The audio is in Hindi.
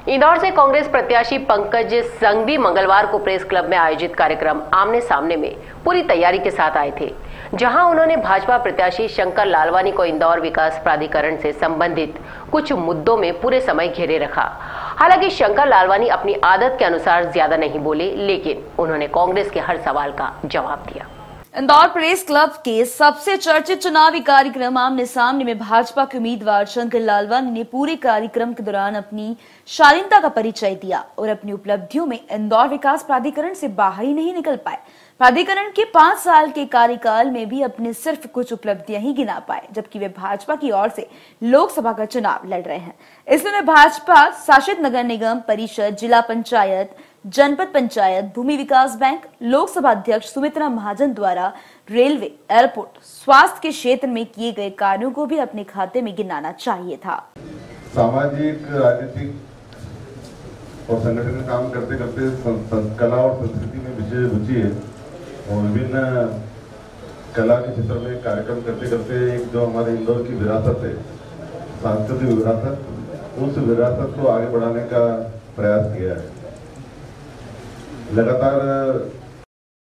इंदौर से कांग्रेस प्रत्याशी पंकज संघवी मंगलवार को प्रेस क्लब में आयोजित कार्यक्रम आमने सामने में पूरी तैयारी के साथ आए थे, जहां उन्होंने भाजपा प्रत्याशी शंकर लालवानी को इंदौर विकास प्राधिकरण से संबंधित कुछ मुद्दों में पूरे समय घेरे रखा। हालांकि शंकर लालवानी अपनी आदत के अनुसार ज्यादा नहीं बोले, लेकिन उन्होंने कांग्रेस के हर सवाल का जवाब दिया। इंदौर प्रेस क्लब के सबसे चर्चित चुनावी कार्यक्रम आमने सामने में भाजपा के उम्मीदवार शंकर लालवानी ने पूरे कार्यक्रम के दौरान अपनी शालीनता का परिचय दिया और अपनी उपलब्धियों में इंदौर विकास प्राधिकरण से बाहर ही नहीं निकल पाए। प्राधिकरण के 5 साल के कार्यकाल में भी अपने सिर्फ कुछ उपलब्धियां ही गिना पाए, जबकि वे भाजपा की ओर से लोकसभा का चुनाव लड़ रहे हैं। इसमें भाजपा शासित नगर निगम परिषद, जिला पंचायत, जनपद पंचायत, भूमि विकास बैंक, लोकसभा अध्यक्ष सुमित्रा महाजन द्वारा रेलवे, एयरपोर्ट, स्वास्थ्य के क्षेत्र में किए गए कार्यों को भी अपने खाते में गिनाना चाहिए था। सामाजिक, राजनीतिक और संगठन काम करते करते कला और संस्कृति में विशेष रुचि है और विभिन्न कला के क्षेत्र में कार्यक्रम करते करते एक जो हमारे इंदौर की विरासत है, सांस्कृतिक विरासत, उस विरासत को आगे बढ़ाने का प्रयास किया है। लगातार